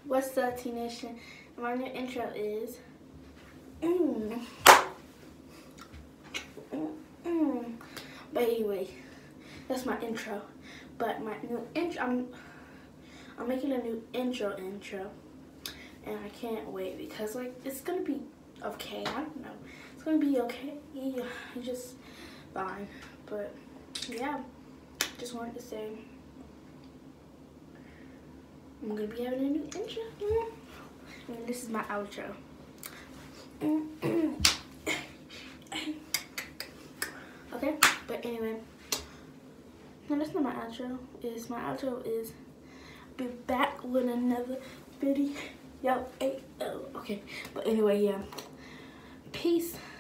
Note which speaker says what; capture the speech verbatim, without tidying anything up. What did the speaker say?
Speaker 1: What's up, T Nation? My new intro is. Mm. Mm, mm. But anyway, that's my intro. But my new intro, I'm, I'm making a new intro intro, and I can't wait because like it's gonna be okay. I don't know. It's gonna be okay. Yeah, just fine. But yeah, just wanted to say. I'm gonna be having a new intro, and this is my outro. Okay, but anyway, no, that's not my outro. Is my outro is be back with another video. Yo, hey, oh, okay. But anyway, yeah. Peace.